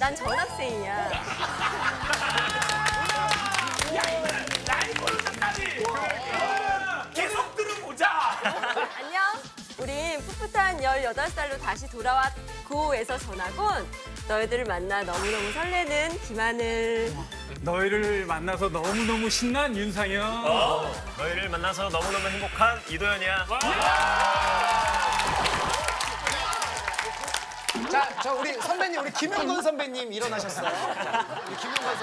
난 전학생이야. 야, 나이 모르셨다니! 계속 들어보자! 안녕. 우린 풋풋한 18살로 다시 돌아왔고에서 전학온 너희들을 만나 너무너무 설레는 김하늘. 너희를 만나서 너무너무 신난 윤상현. 너희를 만나서 너무너무 행복한 이도현이야. 자, 저 우리 선배님, 우리 김용건 선배님 일어나셨어요. 우리 김용건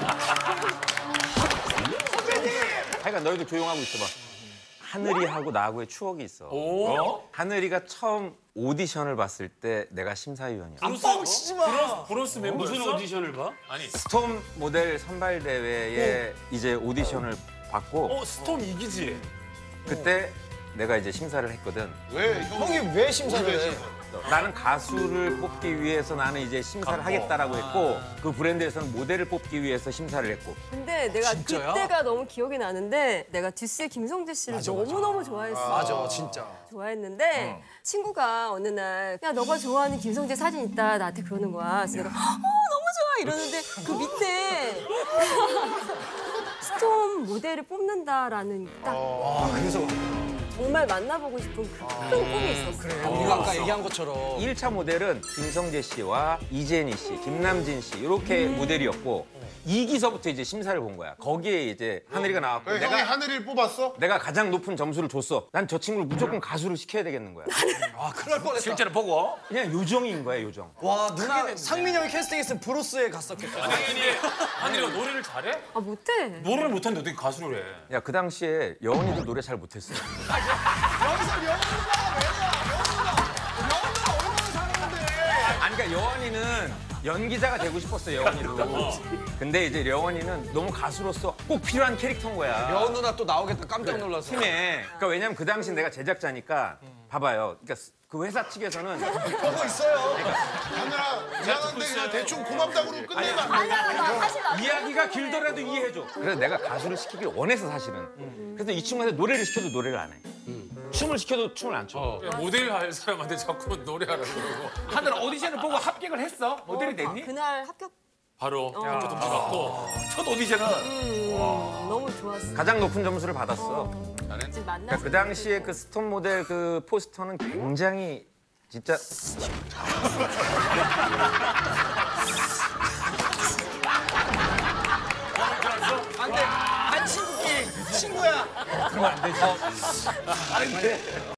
선배님. 하여간 너희도 조용하고 있어봐. 하늘이하고 나하고의 추억이 있어. 하늘이가 처음 오디션을 봤을 때 내가 심사위원이야. 뻥 치지 마. 브로스 멤버였어? 무슨 오디션을 봐? 아니, 스톰 모델 선발 대회에 이제 오디션을 받고 스톰 이기지? 그때 내가 이제 심사를 했거든. 왜? 형이 왜 심사를 해? 나는 가수를 뽑기 위해서 나는 이제 심사를 하겠다라고 했고 그 브랜드에서는 모델을 뽑기 위해서 심사를 했고. 근데 내가 진짜야? 그때가 너무 기억이 나는데 내가 듀스의 김성재 씨를 너무너무 좋아했어. 맞아, 진짜. 좋아했는데 친구가 어느 날 야 너가 좋아하는 김성재 사진 있다 나한테 그러는 거야. 그래서 내가 너무 좋아 이러는데 그 밑에 스톰 모델을 뽑는다라는 딱 그래서 정말 만나보고 싶은 그 큰 꿈이 있었어. 우리가 아까 얘기한 것처럼 1차 모델은 김성재 씨와 이재니 씨, 김남진 씨 이렇게 모델이었고 2기서부터 이제 심사를 본 거야. 거기에 이제 하늘이가 나왔고 형이 하늘이를 뽑았어? 내가 가장 높은 점수를 줬어. 난 저 친구를 무조건 가수를 시켜야 되겠는 거야. 아, 그럴 뻔했다. 실제로 보고? 그냥 요정인 거야, 요정. 와, 누나 상민이 형이 캐스팅했으면 브로스에 갔었겠다. 하늘이가 노래를 잘해? 아 못해. 노래를 못하는데 어떻게 가수를 해? 야, 그 당시에 여원이도 노래 잘 못했어. 여기서 영훈아 얼마나 잘하는데. 아니, 그러니까 여원이는 연기자가 되고 싶었어, 여원이도. 근데 이제 여원이는 너무 가수로서 꼭 필요한 캐릭터인 거야. 여운 누나 또 나오겠다 깜짝 놀라서. 팀에. 그러니까 왜냐면 그 당시 내가 제작자니까 봐봐요. 그러니까 그 회사 측에서는 보고 있어요. 하늘아, 미안한데 그냥 대충 고맙다고 그러고 끝내면 안 돼. 아니야 사실 나 이야기가 길더라도 이해해줘. 그래서 내가 가수를 시키길 원해서 사실은. 그래서 이 친구한테 노래를 시켜도 노래를 안 해. 춤을 시켜도 춤을 안 춰. 모델 할 사람한테 자꾸 노래하라고 그러고. 하늘 오디션을 보고 합격을 했어? 모델이 됐니? 그날 합격 바로 학교 점수 받고 첫 오디션은 너무 좋았어. 가장 높은 점수를 받았어. 지금 그러니까 만나서 그 당시에 그 스톤 모델 그 포스터는 굉장히 진짜 안 돼. 한 친구끼리 친구야. 그러면 안 되지.